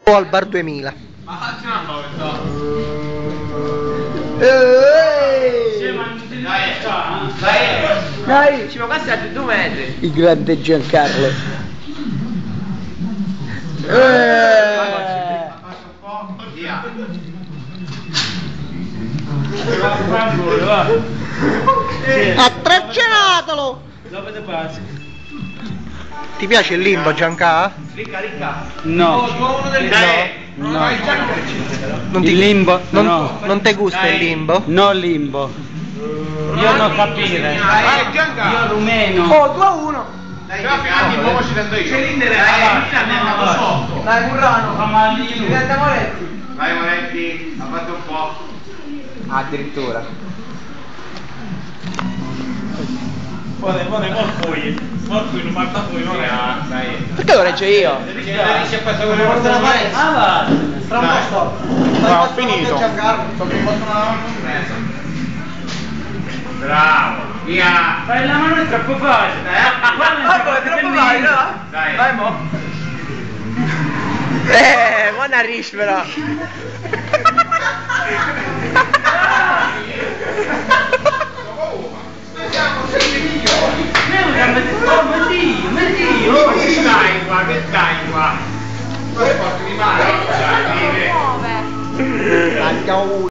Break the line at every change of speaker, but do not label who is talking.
O al bar 2000.
Ma fatti una cosa.
Dai!
Ci va a 2 metri.
Il grande Giancarlo. Attracciatelo!
Dove te passi?
Ti piace il limbo, Gianca?
Ricca. No. No.
Non
Il limbo? No.
Non ti gusta il limbo?
No limbo. Io non capire. Io rumeno.
Oh, 2-1.
Dai, poi ci tendo io.
Dai, Murrano.
Amalino.
Moretti.
Vai Moretti, ha fatto un po'. Addirittura.
Poi non parta poi, non è.
Dai.
Perché lo regge io?
Riesci a passare con le vostre mani?
Ah, va.
No, ho finito. Bravo, via.
Fai la mano è troppo facile.
È troppo facile, no?
Dai.
Vai, mo. Buona Rish però.
Che stai qua? Che stai qua? Dove porti di mano? Dai, vieni.
Andiamo